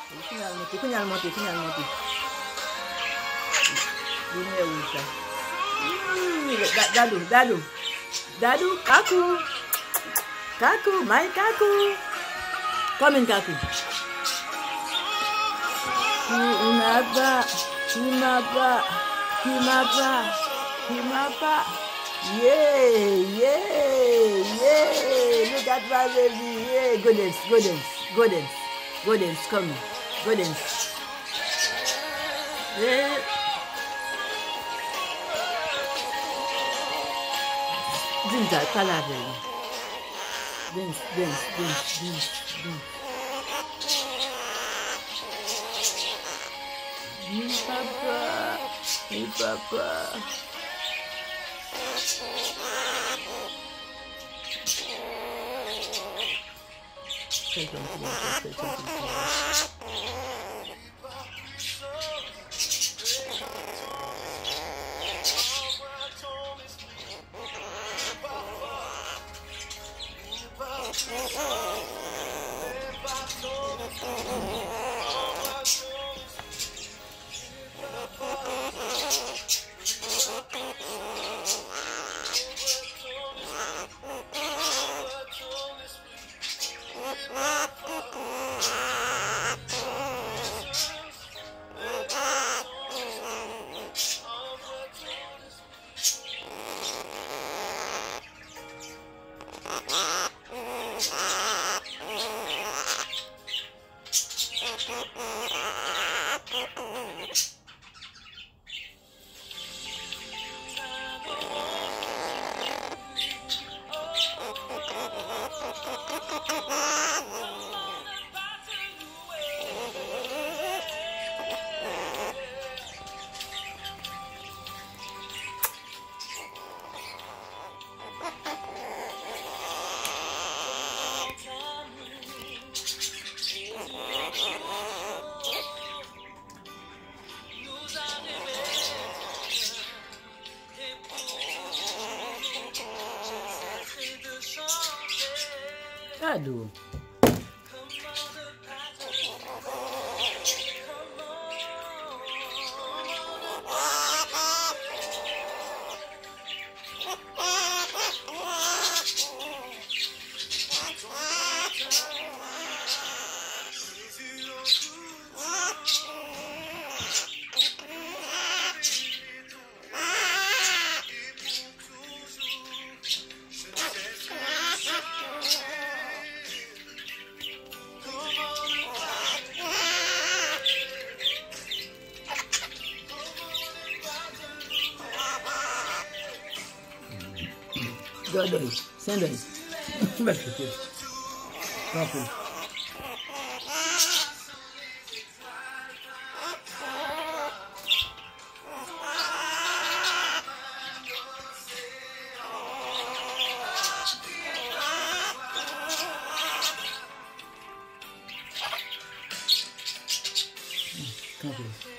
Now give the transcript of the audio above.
Final monté. Lumière rouge ça. Dadou, Kakou, my Kakou. Come in, Kakou. Qui m'a pas. Yeah. Look at my baby. Yeah, go dance. Come, go dance. Yeah. Dinta, palave. Dance. Mi papa. Dadou. Godoi, sendoi. Betul. Kapu. Kapu.